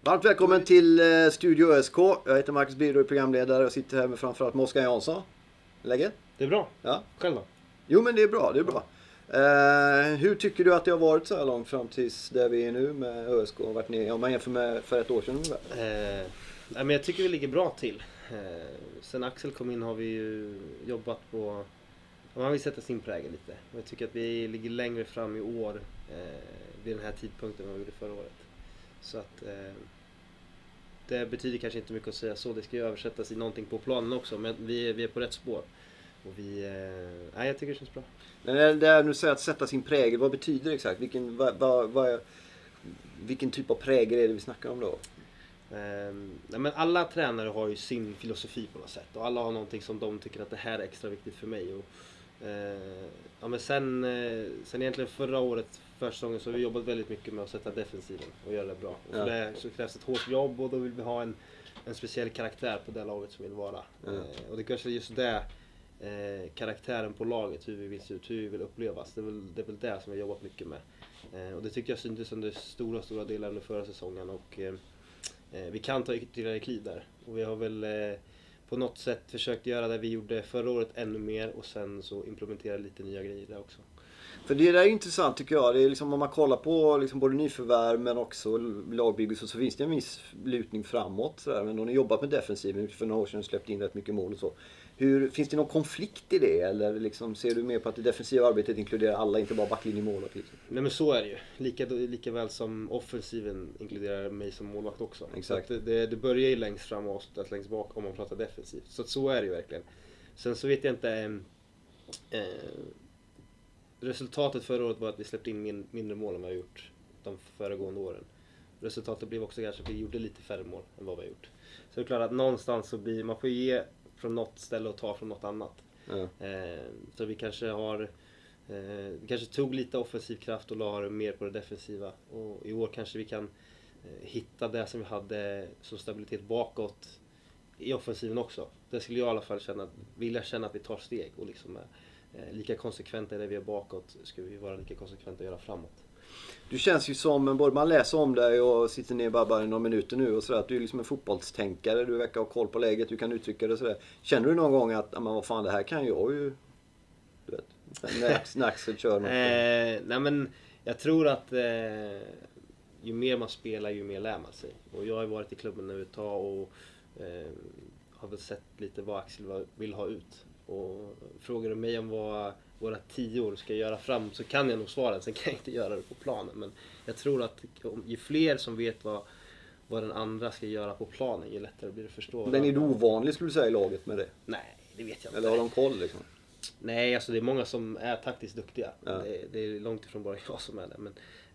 Varmt välkommen till Studio ÖSK. Jag heter Marcus Birro, programledare och sitter här med framförallt med Oskar Jansson. Läget? Det är bra. Ja. Själv då? Jo, men det är bra, det är bra. Hur tycker du att det har varit så här långt fram tills där vi är nu med ÖSK och varit ner? Om man jämför med för ett år sedan ungefär. Men jag tycker vi ligger bra till. Sen Axel kom in har vi ju jobbat på... Man vill sätta sin prägel lite. Jag tycker att vi ligger längre fram i år vid den här tidpunkten än vad vi gjorde förra året. Så att det betyder kanske inte mycket att säga så. Det ska ju översättas i någonting på planen också. Men vi är på rätt spår. Och jag tycker det känns bra. Men det är nu säger att sätta sin prägel, vad betyder det exakt? Vilken typ av prägel är det vi snackar om då? Men alla tränare har ju sin filosofi på något sätt. Och alla har någonting som de tycker att det här är extra viktigt för mig. Och, men sen egentligen förra året, försäsongen, så har vi jobbat väldigt mycket med att sätta defensiven och göra det bra. Och för det så krävs ett hårt jobb och då vill vi ha en speciell karaktär på det laget som vill vara. Och det kanske är just det, karaktären på laget, hur vi vill se ut, hur vi vill upplevas. Det är väl det som vi har jobbat mycket med. Och det tycker jag syntes under stora delar under förra säsongen. Och vi kan ta ytterligare kliv där. Och vi har väl på något sätt försökt göra det vi gjorde förra året ännu mer och sen så implementera lite nya grejer där också. För det där är intressant tycker jag. Det är liksom, om man kollar på liksom både nyförvärv men också lagbygge så finns det en viss lutning framåt. Sådär. Men de har jobbat med defensiven för några år sedan och släppt in rätt mycket mål och så. Finns det någon konflikt i det? Eller liksom, ser du mer på att det defensiva arbetet inkluderar alla, inte bara backlinjemålet? Liksom? Nej men så är det ju. Lika väl som offensiven inkluderar mig som målvakt också. Exakt. Så det börjar ju längst fram och längst bak om man pratar defensivt. Så är det ju verkligen. Sen så vet jag inte... resultatet förra året var att vi släppte in mindre mål än vad vi har gjort de föregående åren. Resultatet blev också kanske att vi gjorde lite färre mål än vad vi har gjort. Så det är klart att någonstans så blir man får ge från något ställe och ta från något annat. Så vi kanske kanske tog lite offensiv kraft och la mer på det defensiva. Och i år kanske vi kan hitta det som vi hade som stabilitet bakåt i offensiven också. Det skulle jag i alla fall vilja känna att vi tar steg och liksom lika konsekventa där vi är bakåt ska vi vara lika konsekventa och göra framåt. Du känns ju som, både man läser om dig och sitter ner bara i några minuter nu och sådär, att du är liksom en fotbollstänkare, du verkar ha koll på läget, du kan uttrycka det sådär. Känner du någon gång att, men vad fan, det här kan jag ju, du vet, när Axel kör något? Nej men, jag tror att ju mer man spelar ju mer lär man sig. Och jag har varit i klubben nu ett tag och har väl sett lite vad Axel vill ha ut. Och frågar du mig om vad våra 10 år ska göra fram så kan jag nog svara, sen kan jag inte göra det på planen. Men jag tror att ju fler som vet vad den andra ska göra på planen, ju lättare blir det att förstå. Men är du ovanlig skulle du säga i laget med det? Nej, det vet jag inte. Eller har de koll liksom? Nej, alltså det är många som är taktiskt duktiga. Ja. Det är långt ifrån bara jag som är det.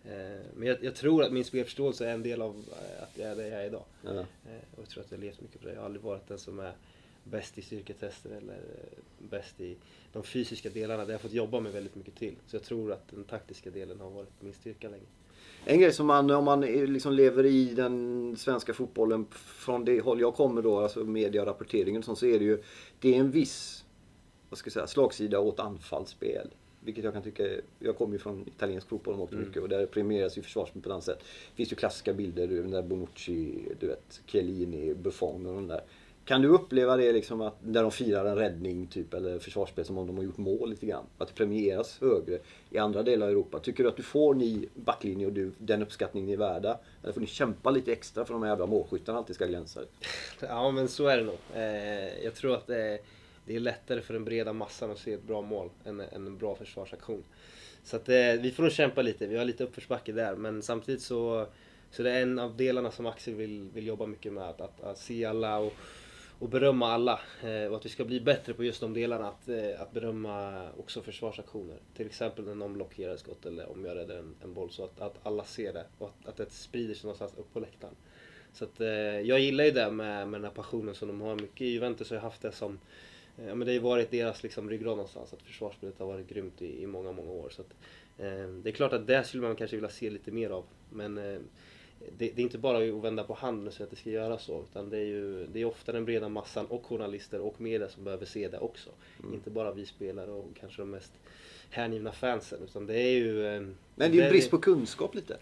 Men jag tror att min spelförståelse är en del av att jag är det jag är idag. Ja. Och jag tror att jag har levt mycket på det. Jag har aldrig varit den som är bäst i styrketester eller bäst i de fysiska delarna. Det har jag fått jobba med väldigt mycket till. Så jag tror att den taktiska delen har varit min styrka länge. En grej som om man liksom lever i den svenska fotbollen från det håll jag kommer då, alltså media och rapporteringen, så är det är en viss, vad ska jag säga, slagsida åt anfallsspel. Vilket jag kan tycka, jag kommer ju från italiensk fotboll mycket och där premieras ju försvarsspel på ett annat sätt. Det finns ju klassiska bilder, där Bonucci, du vet, Chiellini, Buffon och de där. Kan du uppleva det liksom att där de firar en räddning typ eller försvarsspel som om de har gjort mål lite grann? Att det premieras högre i andra delar av Europa? Tycker du att du får backlinje och den uppskattning ni är värda? Eller får ni kämpa lite extra för de här jävla målskyttarna alltid ska glänsa? Ja men så är det nog. Jag tror att det är lättare för den breda massan att se ett bra mål än en bra försvarsaktion. Så att vi får nog kämpa lite. Vi har lite uppförsbacke där men samtidigt så det är en av delarna som Axel vill jobba mycket med. Att se alla och berömma alla. Och att vi ska bli bättre på just de delarna. Att berömma också försvarsaktioner. Till exempel när någon blockerar skott eller om jag räddar en boll. Så att alla ser det. Och att det sprider sig någonstans upp på läktaren. Så att jag gillar ju det med den här passionen som de har. Mycket i Juventus har jag haft det som... Ja, men det har ju varit deras liksom ryggrad någonstans. Att försvarsspelet har varit grymt i många år. Så att, det är klart att det skulle man kanske vilja se lite mer av. Men... Det är inte bara att vända på handen och säga att det ska göra så, utan det är ofta den breda massan och journalister och media som behöver se det också. Inte bara vi spelare och kanske de mest hängivna fansen, utan det är ju... Men det är ju brist på kunskap lite.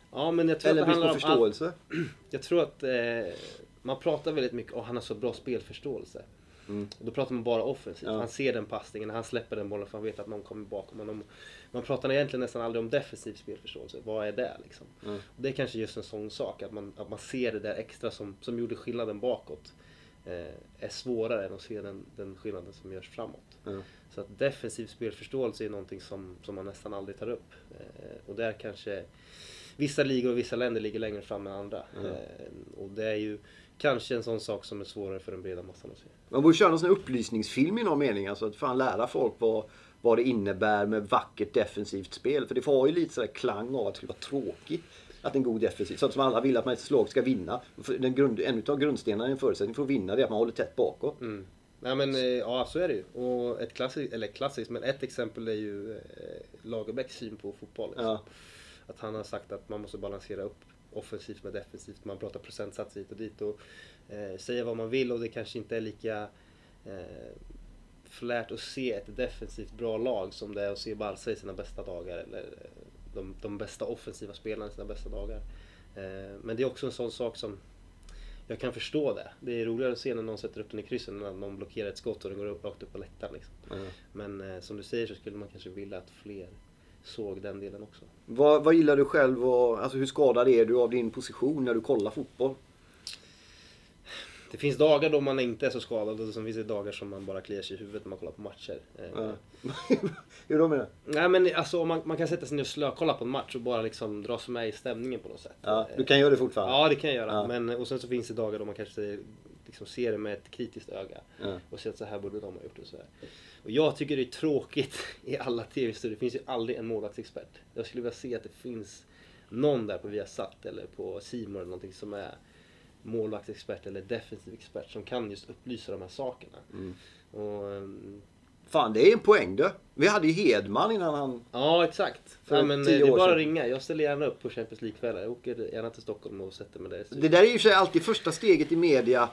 Ja, men jag tror Eller att det brist på handlar om förståelse? jag tror att man pratar väldigt mycket om han har så bra spelförståelse. Och då pratar man bara offensivt. Han ser den passningen, han släpper den bollen för han vet att någon kommer bakom honom. Man pratar egentligen nästan aldrig om defensiv spelförståelse. Vad är det liksom? Och det är kanske just en sån sak, att man ser det där extra som gjorde skillnaden bakåt. Är svårare än att se den skillnaden som görs framåt. Så att defensiv spelförståelse är någonting som man nästan aldrig tar upp. Och där kanske vissa ligor och vissa länder ligger längre fram än andra. Och det är ju kanske en sån sak som är svårare för den breda massan att se. Man borde köra en sån upplysningsfilm i någon mening. Alltså att fan lära folk vad det innebär med vackert defensivt spel. För det får ju lite sådär klang av att det skulle vara tråkigt att en god defensiv. Så att som alla vill att man ett slag ska vinna. En av grundstenarna i en förutsättning för att vinna det är att man håller tätt bakåt. Nej, men ja, så är det ju. Och ett exempel är ju Lagerbäcks syn på fotboll. Liksom. Att han har sagt att man måste balansera upp offensivt med defensivt. Man pratar procentsats hit och dit och säga vad man vill, och det kanske inte är lika flärt att se ett defensivt bra lag som det är att se Barca i sina bästa dagar, eller de bästa offensiva spelarna i sina bästa dagar. Men det är också en sån sak som jag kan förstå det. Det är roligare att se när någon sätter upp den i kryssen än när någon blockerar ett skott och den går rakt upp på läktaren. Liksom. Men som du säger så skulle man kanske vilja att fler såg den delen också. Vad gillar du själv och alltså hur skadad är du av din position när du kollar fotboll? Det finns dagar då man inte är så skadad, och så finns det dagar som man bara kliar sig i huvudet när man kollar på matcher. Hur då med det? Nej, men alltså man kan sätta sig ner och slökolla på en match och bara liksom dra sig med i stämningen på något sätt. Ja, du kan göra det fortfarande? Ja, det kan jag göra. Och sen så finns det dagar då man kanske liksom ser det med ett kritiskt öga. Och ser att så här borde de ha gjort och så här. Och jag tycker det är tråkigt i alla tv-studier. Det finns ju aldrig en målvaktsexpert. Jag skulle vilja se att det finns någon där på Viasat eller på C More eller någonting som är målvaktsexpert eller defensiv expert som kan just upplysa de här sakerna. Och, fan, det är en poäng du. Vi hade ju Hedman innan han... Ja, exakt. Ja, men det är bara att ringa. Jag ställer gärna upp på Champions League-kvällar. Jag åker gärna till Stockholm och sätter mig där. Det där är ju för sig alltid första steget i media.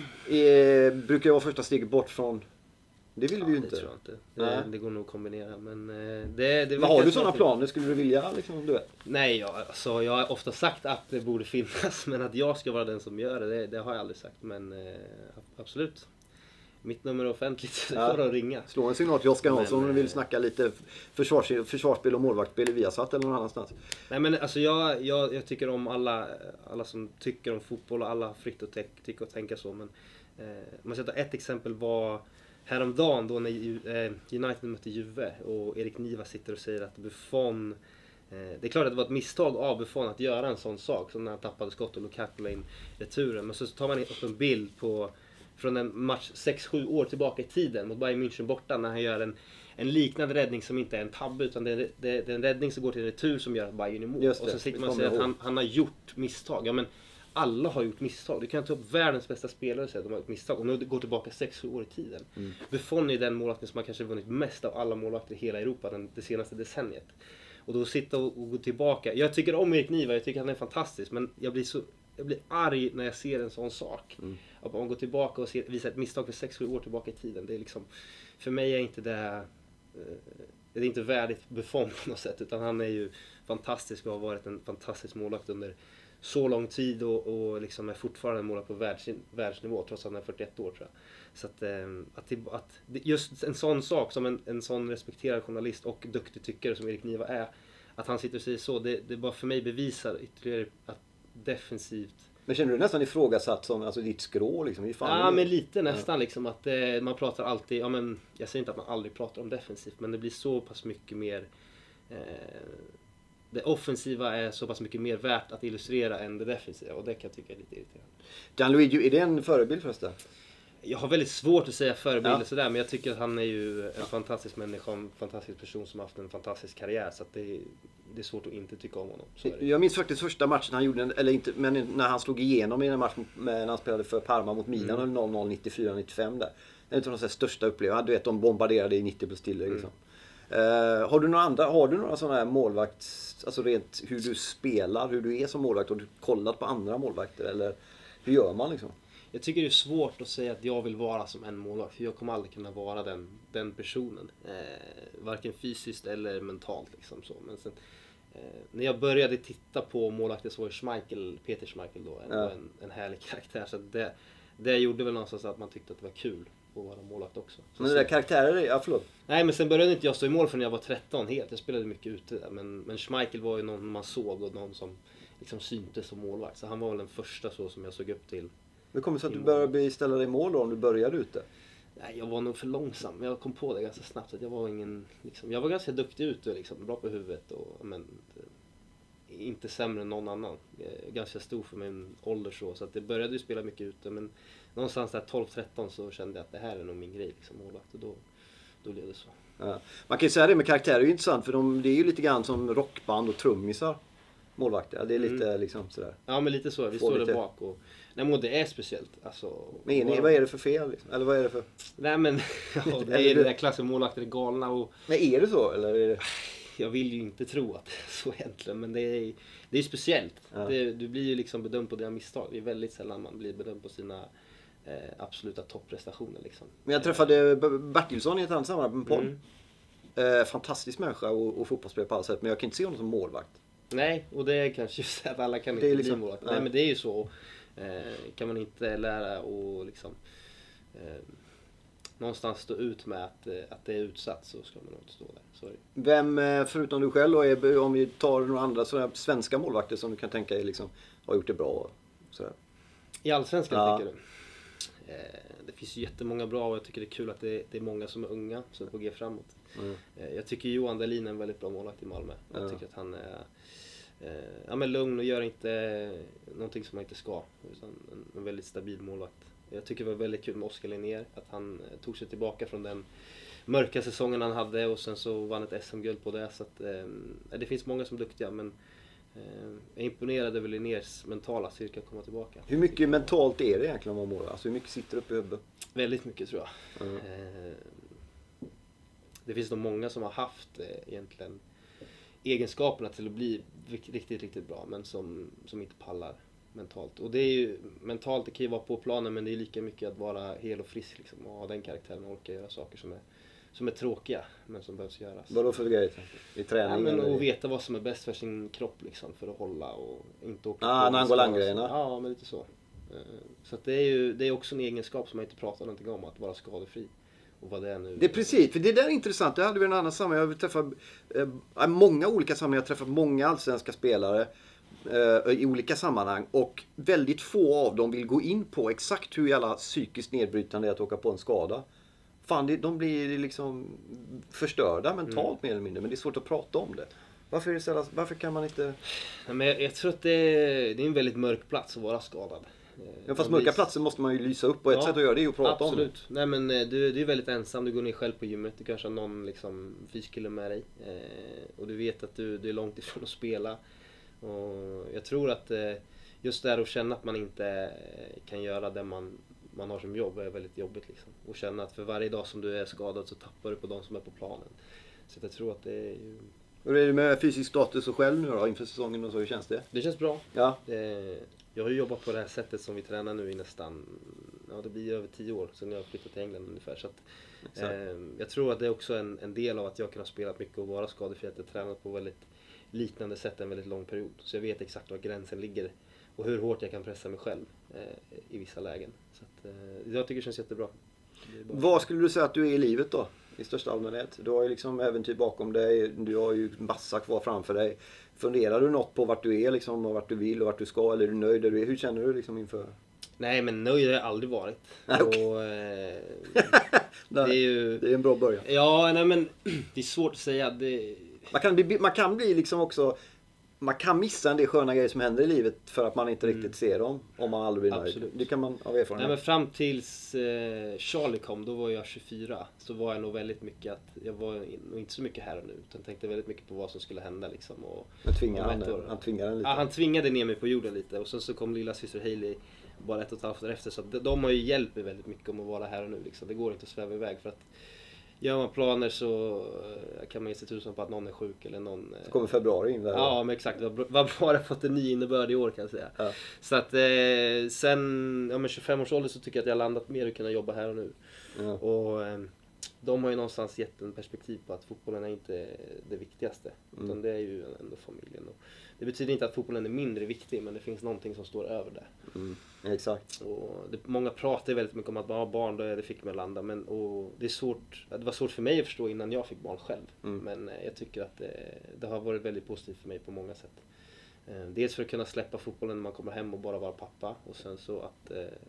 Brukar vara första steget bort från... Det vill vi ju inte. Det tror jag inte. Det går nog att kombinera. Men men har du sådana planer? Skulle du vilja liksom, du vet? Nej, jag har ofta sagt att det borde finnas. Men att jag ska vara den som gör det har jag aldrig sagt. Men absolut. Mitt nummer är offentligt, det får att ringa. Slå en signal till Oskar Hansson om du vill snacka lite försvarsspel och målvaktspel i Viasat eller någon annanstans. Nej, men alltså jag tycker om alla som tycker om fotboll, och alla fritt att tycka och tänka så. Men man ska ta ett exempel var häromdagen då när United mötte Juve och Erik Niva sitter och säger att Buffon... Det är klart att det var ett misstag av Buffon att göra en sån sak som när han tappade skott och Lukaku la in returen. Men så tar man upp en bild från en match 6-7 år tillbaka i tiden mot Bayern München borta, när han gör en liknande räddning som inte är en tabbe, utan det är en räddning som går till en retur som gör att Bayern är mål. Och så sitter man och säger att han har gjort misstag. Ja, men alla har gjort misstag. Du kan ta upp världens bästa spelare och säga att de har gjort misstag. Och nu går tillbaka 6-7 år i tiden. Buffon är den målvakten som har kanske vunnit mest av alla målvakter i hela Europa det senaste decenniet. Och då sitta och gå tillbaka. Jag tycker om Erik Niva, jag tycker han är fantastisk, men jag blir arg när jag ser en sån sak. Att man går tillbaka och visar ett misstag för 6-7 år tillbaka i tiden. Det är liksom, för mig är inte det är inte värdigt Buffon på något sätt, utan han är ju fantastisk och har varit en fantastisk målvakt under så lång tid och liksom är fortfarande en målvakt på världsnivå trots att han är 41 år, tror jag. Så att just en sån sak som en sån respekterad journalist och duktig tyckare som Erik Niva är, att han sitter och säger så, det bara för mig bevisar ytterligare att defensivt. Men känner du nästan ifrågasatt som alltså ditt skrå liksom? Ja, men lite nästan liksom att man pratar alltid, ja men jag säger inte att man aldrig pratar om defensivt, men det blir så pass mycket mer det offensiva är så pass mycket mer värt att illustrera än det defensiva, och det kan jag tycka är lite irriterande. Gianluigi, är det en förebild förresten? Jag har väldigt svårt att säga förebilder sådär, men jag tycker att han är ju en fantastisk människa, en fantastisk person som har haft en fantastisk karriär, så att det är svårt att inte tycka om honom. Jag minns faktiskt första matchen han gjorde, eller inte, men när han slog igenom i en match när han spelade för Parma mot Milan 0-0 94-95 där. Det är en av de största upplevelserna. Du vet, de bombarderade i 90 plus till liksom. Har du några sådana här målvakts, alltså rent hur du spelar, hur du är som målvakt, och du kollat på andra målvakter, eller hur gör man liksom? Jag tycker det är svårt att säga att jag vill vara som en målvakt, för jag kommer aldrig kunna vara den personen. Varken fysiskt eller mentalt liksom så. Men sen, när jag började titta på målvakter så var Peter Schmeichel då en härlig karaktär. Så det gjorde väl någonstans att man tyckte att det var kul att vara målvakt också. Så men det där karaktärer, ja förlåt. Nej, men sen började inte jag stå i mål förrän jag var 13 helt. Jag spelade mycket ute där. Men Schmeichel var ju någon man såg och någon som liksom syntes som målvakt. Så han var väl den första så som jag såg upp till. Det kommer så att du började ställa dig i mål då om du började ute? Nej, jag var nog för långsam. Jag kom på det ganska snabbt att jag var ingen liksom, jag var ganska duktig ute liksom, bra på huvudet och men inte sämre än någon annan. Ganska stor för min ålder så att det började ju spela mycket ute, men någonstans där 12-13 så kände jag att det här är nog min grej liksom, målvakt, och då blev det så. Ja. Man kan ju säga det med karaktärer är ju intressant, för det är ju lite grann som rockband och trummisar. Målvakter, det är lite liksom sådär. Ja, men lite så, vi står där bak och nej, men det är speciellt alltså. Men vad är det för fel liksom? Eller vad är det för? Nej, men ja, det är det där klassen målvakter är galna och men är det så eller är det? Jag vill ju inte tro att det är så egentligen, men det är speciellt. Ja. Du blir ju liksom bedömd på dina misstag. Det är väldigt sällan man blir bedömd på sina absoluta topprestationer liksom. Men jag träffade Bertilsson i ett annat sammanhang på en podd. Fantastisk människa och fotbollsspelare på alla sätt, men jag kan inte se honom som målvakt. Nej, och det är kanske just att alla kan inte liksom bli målvakt. Nej, men det är ju så. Kan man inte lära och liksom någonstans stå ut med att det är utsatt, så ska man nog inte stå där. Sorry. Vem, förutom du själv då, om vi tar några andra sådana svenska målvakter som du kan tänka dig liksom, har gjort det bra? Sådär. I Allsvenskan tänker du? Det finns ju jättemånga bra och jag tycker det är kul att det är många som är unga som är på G framåt. Jag tycker Johan Dahlin är en väldigt bra målvakt i Malmö. Jag tycker att han är men lugn och gör inte någonting som han inte ska. Utan en väldigt stabil målvakt. Jag tycker det var väldigt kul med Oskar Linnér, att han tog sig tillbaka från den mörka säsongen han hade och sen så vann ett SM-guld på det. Så att, det finns många som är duktiga, men jag är imponerad över Linnérs mentala styrka att komma tillbaka. Hur mycket mentalt är det egentligen att vara målvakt? Alltså hur mycket sitter uppe i huvudet? Väldigt mycket tror jag. Det finns nog många som har haft egentligen egenskaperna till att bli riktigt, riktigt bra, men som inte pallar mentalt. Och det är ju mentalt, det kan ju vara på planen, men det är lika mycket att vara hel och frisk liksom, och ha den karaktären och orka göra saker som är tråkiga men som behövs göras. Vadå för grejer? I träning? Ja, men och veta vad som är bäst för sin kropp liksom, för att hålla och inte åka Nangolan-grejerna. Ja, men lite så. Så att det är också en egenskap som man inte pratar någonting om, att vara skadefri. Och vad det är nu. Det är precis, för det där är intressant. Det hade vi en annan sammanhang. Jag har träffat många olika sammanhang. Jag har träffat många allsvenska spelare i olika sammanhang, och väldigt få av dem vill gå in på exakt hur jävla psykiskt nedbrytande det är att åka på en skada. Fan, de blir liksom förstörda mentalt mer eller mindre, men det är svårt att prata om det. Varför kan man inte... Ja, men jag tror att det är en väldigt mörk plats att vara skadad. Ja, fast mörka platser måste man ju lysa upp, och ett sätt att göra det är att prata om det. Absolut. Nej, men du är väldigt ensam, du går ner själv på gymmet, du kanske har någon liksom fyskille med dig. Och du vet att du är långt ifrån att spela. Och jag tror att just det här att känna att man inte kan göra det man har som jobb är väldigt jobbigt liksom. Och känna att för varje dag som du är skadad så tappar du på de som är på planen. Så jag tror att det är ju... Hur är det med fysisk status och själv nu då, inför säsongen och så, hur känns det? Det känns bra. Ja. Jag har ju jobbat på det här sättet som vi tränar nu i nästan, det blir över 10 år sedan jag flyttat till England ungefär. Så att, jag tror att det är också en del av att jag kan ha spelat mycket och vara skadefri, att jag tränat på väldigt liknande sätt en väldigt lång period. Så jag vet exakt var gränsen ligger och hur hårt jag kan pressa mig själv i vissa lägen. Så att, jag tycker det känns jättebra. Vad skulle du säga att du är i livet då? I största allmänhet. Du har ju liksom äventyr bakom dig. Du har ju massa kvar framför dig. Funderar du något på vart du är liksom, och vart du vill och vart du ska? Eller är du nöjd där du är? Hur känner du liksom inför? Nej, men nöjd har jag aldrig varit. Nej, okay. Och, det är ju... Det är en bra början. Ja, nej, men det är svårt att säga. Man kan bli liksom också... Man kan missa en del sköna grejer som händer i livet för att man inte riktigt ser dem, om man aldrig blir nöjd. Det kan man av erfarenhet. Nej, men fram tills Charlie kom, då var jag 24. Så var jag nog väldigt mycket att jag var nog inte så mycket här och nu, utan tänkte väldigt mycket på vad som skulle hända liksom. Och han tvingade den lite. Ja, han tvingade ner mig på jorden lite, och sen så kom lilla syster Hailey bara 1,5 år efter, så att de har ju hjälpt mig väldigt mycket om att vara här och nu liksom. Det går inte att sväva iväg, för att gör man planer så kan man ge sig tusan på att någon är sjuk eller någon... Så kommer februari in där. Ja, men exakt. Vad bra det fått en ny innebörd i år, kan jag säga. Ja. Så att sen 25 års ålder så tycker jag att jag har landat mer och kunna jobba här och nu. Ja. Och de har ju någonstans gett en perspektiv på att fotbollen är inte det viktigaste. Utan det är ju ändå familjen. Och det betyder inte att fotbollen är mindre viktig, men det finns någonting som står över det. Exakt. Och många pratar ju väldigt mycket om att man har barn, det fick mig att landa. Och det var svårt för mig att förstå innan jag fick barn själv. Men jag tycker att det har varit väldigt positivt för mig på många sätt. Dels för att kunna släppa fotbollen när man kommer hem och bara vara pappa. Och sen så att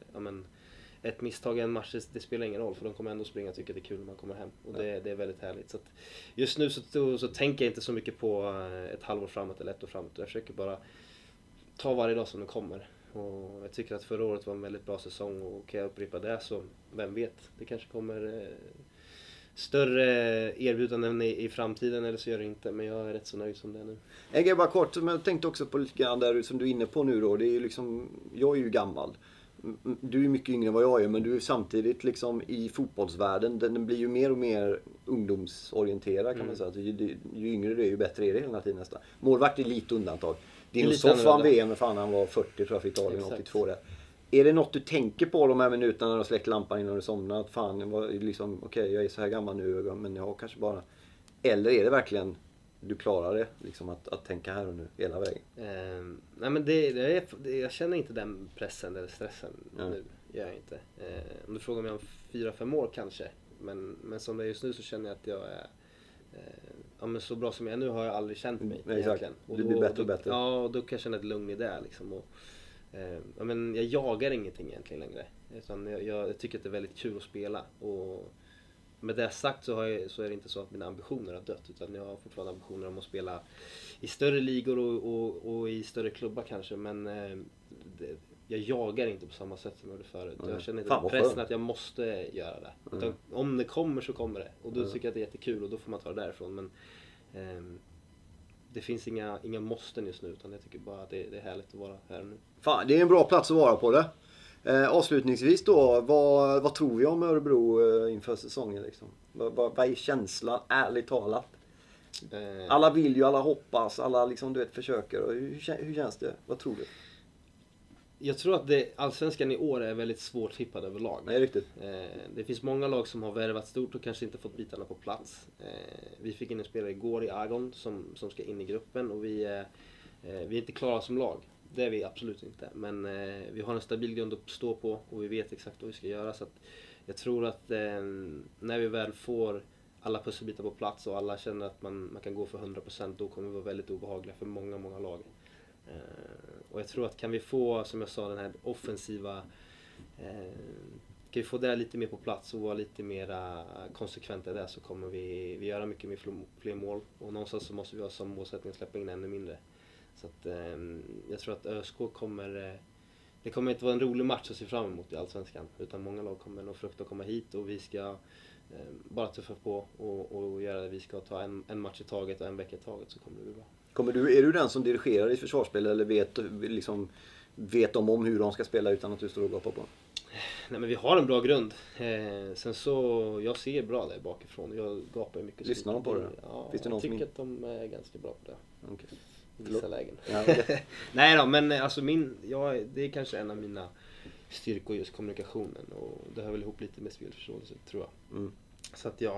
ett misstag i en match, det spelar ingen roll, för de kommer ändå springa och tycker det är kul när man kommer hem. Och det är väldigt härligt. Så att just nu så tänker jag inte så mycket på ett halvår framåt eller ett år framåt. Jag försöker bara ta varje dag som den kommer. Och jag tycker att förra året var en väldigt bra säsong, och kan jag upprepa det så, vem vet, det kanske kommer större erbjudanden i framtiden, eller så gör det inte, men jag är rätt så nöjd som det är nu. En grej bara kort, men jag tänkte också på lite grann där som du är inne på nu då. Det är ju liksom, jag är ju gammal. Du är mycket yngre än vad jag är, men du är samtidigt liksom i fotbollsvärlden, den blir ju mer och mer ungdomsorienterad kan man säga. Ju yngre du är, ju bättre är det hela tiden nästan. Målvakt är lite undantag. Dinosoff vann VM, men fan han var 40 tror jag för Italien, 82 där. Är det något du tänker på de här minuterna när du släcker lampan innan du somnar? Att fan, jag var liksom, okej, jag är så här gammal nu, men jag har kanske bara... Eller är det verkligen du klarar det, liksom att tänka här och nu hela vägen? Nej men jag känner inte den pressen eller stressen nu, gör jag inte. Om du frågar mig om 4-5 år kanske, men som det är just nu så känner jag att jag är... men så bra som jag är nu har jag aldrig känt mig egentligen. Och du blir bättre och bättre. Ja, och då kan jag känna ett lugn i det liksom. Och, men jag jagar ingenting egentligen längre. Utan jag tycker att det är väldigt kul att spela. Och med det sagt så är det inte så att mina ambitioner har dött. Utan jag har fortfarande ambitioner om att spela i större ligor och i större klubbar kanske. Men jag jagar inte på samma sätt som jag gjorde förut. Jag känner inte pressen att jag måste göra det. Utan om det kommer så kommer det. Och då tycker jag att det är jättekul, och då får man ta det därifrån. Men det finns inga måsten just nu, utan jag tycker bara att det är härligt att vara här nu. Fan, det är en bra plats att vara på det. Avslutningsvis då, vad tror vi om Örebro inför säsongen liksom? Vad är känslan, ärligt talat? Alla vill ju, alla hoppas, alla liksom, du vet, försöker. Hur känns det? Vad tror du? Jag tror att allsvenskan i år är väldigt svårt tippad överlag. Nej, riktigt. Det finns många lag som har värvat stort och kanske inte fått bitarna på plats. Vi fick in en spelare igår i Agon som ska in i gruppen, och vi är inte klara som lag. Det är vi absolut inte. Men vi har en stabil grund att stå på, och vi vet exakt vad vi ska göra. Så att jag tror att när vi väl får alla pusselbitar på plats och alla känner att man kan gå för 100%, då kommer vi vara väldigt obehagliga för många, många lag. Och jag tror att kan vi få, som jag sa, den här offensiva, kan vi få det lite mer på plats och vara lite mer konsekventa där, så kommer vi göra mycket med fler mål. Och någonstans så måste vi ha som målsättning att släppa in ännu mindre. Så att jag tror att ÖSK det kommer inte vara en rolig match att se fram emot i Allsvenskan, utan många lag kommer nog frukta att komma hit, och vi ska bara tuffa på och göra det. Vi ska ta en match i taget och en vecka i taget, så kommer det bli bra. Är du den som dirigerar i försvarsspel, eller vet de om hur de ska spela utan att du står och gapar på? Nej, men vi har en bra grund. Sen så, jag ser bra där bakifrån. Jag gapar mycket. Lyssnar de på det? Ja, jag tycker att de är ganska bra på det. Okay. I vissa lägen. Ja, okay. Nej då, men alltså det är kanske en av mina styrkor, just kommunikationen. Och det hör väl ihop lite med spelförståelse, tror jag. Så att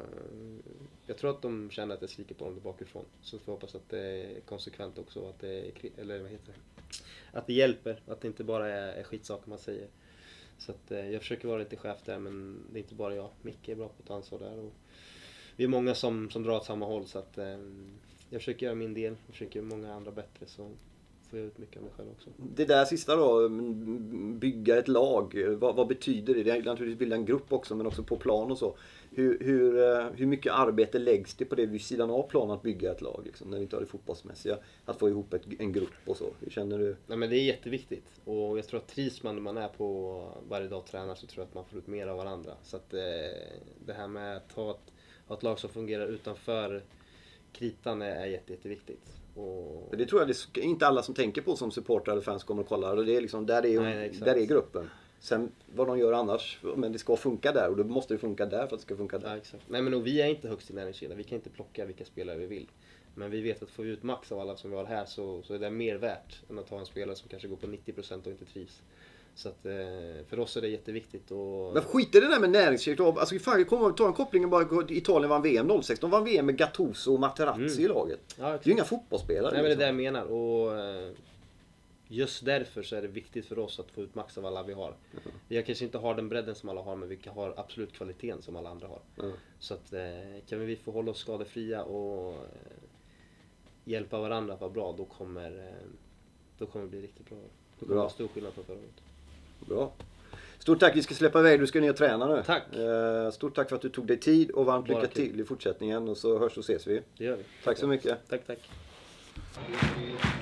jag tror att de känner att jag skriker på dem där bakifrån. Så får jag hoppas att det är konsekvent också, att att det hjälper, att det inte bara är skitsaker man säger. Så att jag försöker vara lite chef där, men det är inte bara jag. Micke är bra på att ta ansvar där, och vi är många som drar åt samma håll, så att jag försöker göra min del, jag försöker göra många andra bättre, så får jag ut mycket av mig själv också. Det där sista då, bygga ett lag, vad betyder det? Det är naturligtvis bilda en grupp också, men också på plan och så. Hur mycket arbete läggs det på det vid sidan av plan att bygga ett lag, liksom, när vi inte har det fotbollsmässiga, att få ihop en grupp och så? Hur känner du? Nej, men det är jätteviktigt, och jag tror att trivs man när man är på varje dag och tränar, så tror jag att man får ut mer av varandra. Så att det här med att ha ett lag som fungerar utanför kritan är jätteviktigt. Och det tror jag det är inte alla som tänker på som supportrar eller fans kommer och kollar, och det är liksom, där är gruppen. Sen vad de gör annars, men det ska funka där, och då måste det funka där för att det ska funka där. Ja, exakt. Nej, men vi är inte högst i näringskedjan, vi kan inte plocka vilka spelare vi vill. Men vi vet att får vi ut max av alla som vi har här, så är det mer värt än att ha en spelare som kanske går på 90% och inte trivs. Så att för oss är det jätteviktigt. Och... Men skit i det där med näringsreklam. Alltså fan, jag kommer att ta en koppling bara. Italien vann VM 06. De vann VM med Gattuso och Materazzi i laget. Ja, det är ju inga fotbollsspelare. Nej, men det är det jag menar. Och just därför så är det viktigt för oss att få ut max av alla vi har. Vi kanske inte har den bredden som alla har, men vi har absolut kvaliteten som alla andra har. Så att kan vi få hålla oss skadefria och hjälpa varandra att vara bra, då kommer det bli riktigt bra. Då kommer det vara stor skillnad från förra året. Bra. Stort tack, vi ska släppa iväg, du ska ner och träna nu. Tack. Stort tack för att du tog dig tid och varmt Bara lycka till i fortsättningen och så hörs och ses vi. Det gör vi. Tack så mycket. Tack.